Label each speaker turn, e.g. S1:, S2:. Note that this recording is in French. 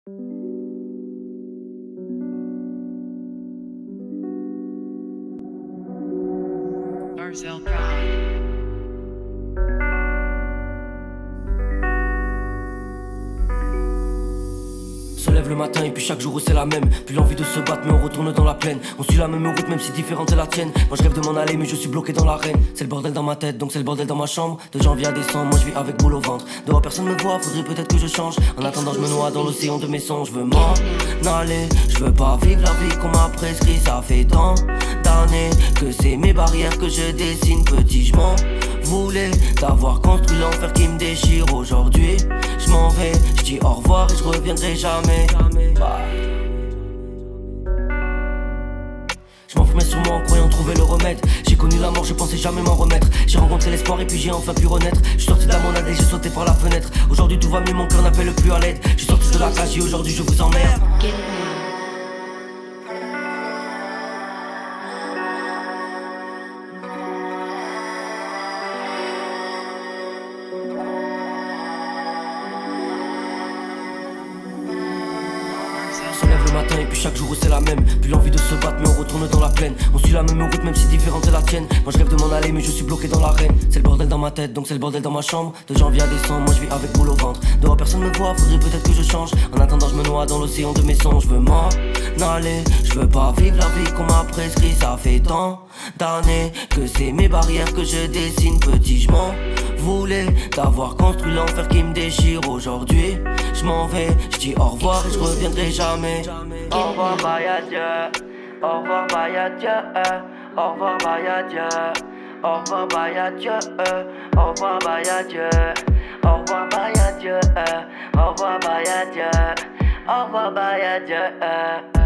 S1: Marcel Pride.
S2: Se lève le matin et puis chaque jour c'est la même. Plus l'envie de se battre mais on retourne dans la plaine. On suit la même route même si différente est la tienne. Moi je rêve de m'en aller mais je suis bloqué dans l'arène. C'est le bordel dans ma tête donc c'est le bordel dans ma chambre. De janvier à décembre moi je vis avec boule au ventre. Dehors personne me voit, faudrait peut-être que je change. En attendant je me noie dans l'océan de mes songes. Je veux m'en aller, je veux pas vivre la vie qu'on m'a prescrit. Ça fait tant d'années que c'est mes barrières que je dessine. Petit je m'en voulais d'avoir construit l'enfer qui me déchire. Aujourd'hui je m'en vais, je dis au revoir et je reviendrai jamais. Je m'enfermais sur moi en croyant trouver le remède. J'ai connu la mort, je pensais jamais m'en remettre. J'ai rencontré l'espoir et puis j'ai enfin pu renaître. Je suis sorti de la monade et j'ai sauté par la fenêtre. Aujourd'hui tout va mieux, mon cœur n'appelle plus à l'aide. Je suis sorti de la cage et aujourd'hui je vous emmerde. Se lève le matin et puis chaque jour c'est la même. Plus l'envie de se battre mais on retourne dans la plaine. On suit la même route même si différente est la tienne. Moi je rêve de m'en aller mais je suis bloqué dans l'arène. C'est le bordel dans ma tête donc c'est le bordel dans ma chambre. De janvier à décembre moi je vis avec boule au ventre. Dehors personne me voit, faudrait peut-être que je change. En attendant je me noie dans l'océan de mes songes. Je veux m'en aller, je veux pas vivre la vie qu'on m'a prescrit. Ça fait tant d'années que c'est mes barrières que je dessine. Petit je m'en voulais d'avoir construit l'enfer qui me déchire. Aujourd'hui je m'en vais, je dis au revoir et je reviendrai jamais. Au revoir bye adieu. Au revoir bye adieu. Au revoir bye adieu. Au revoir bye adieu. Au revoir bye adieu. Au revoir bye adieu. Au revoir bye adieu. Au revoir bye adieu.